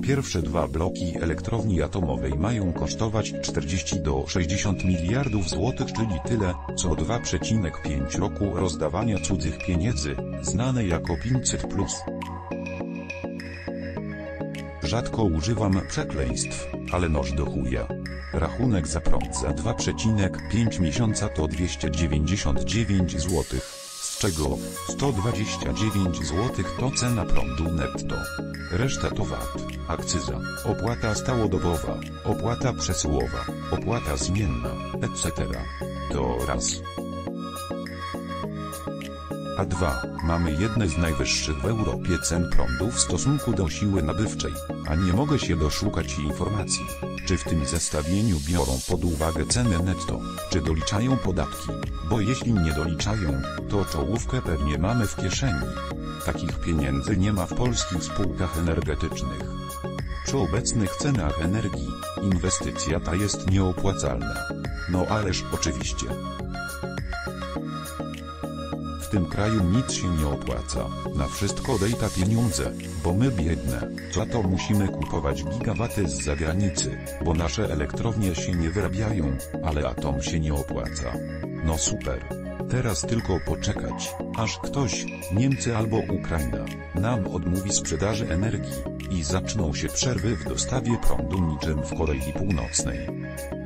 Pierwsze dwa bloki elektrowni atomowej mają kosztować 40 do 60 miliardów złotych, czyli tyle, co 2,5 roku rozdawania cudzych pieniędzy, znane jako 500+. Rzadko używam przekleństw, ale noż do chuja. Rachunek za prąd za 2,5 miesiąca to 299 zł, z czego 129 zł to cena prądu netto. Reszta to VAT, akcyza, opłata stałodobowa, opłata przesyłowa, opłata zmienna, etc. To raz. A dwa, mamy jedne z najwyższych w Europie cen prądu w stosunku do siły nabywczej, a nie mogę się doszukać informacji, czy w tym zestawieniu biorą pod uwagę ceny netto, czy doliczają podatki, bo jeśli nie doliczają, to czołówkę pewnie mamy w kieszeni. Takich pieniędzy nie ma w polskich spółkach energetycznych. Przy obecnych cenach energii, inwestycja ta jest nieopłacalna. No ależ oczywiście. W tym kraju nic się nie opłaca, na wszystko dejta pieniądze, bo my biedne, za to musimy kupować gigawaty z zagranicy, bo nasze elektrownie się nie wyrabiają, ale atom się nie opłaca. No super. Teraz tylko poczekać, aż ktoś, Niemcy albo Ukraina, nam odmówi sprzedaży energii, i zaczną się przerwy w dostawie prądu niczym w Korei Północnej.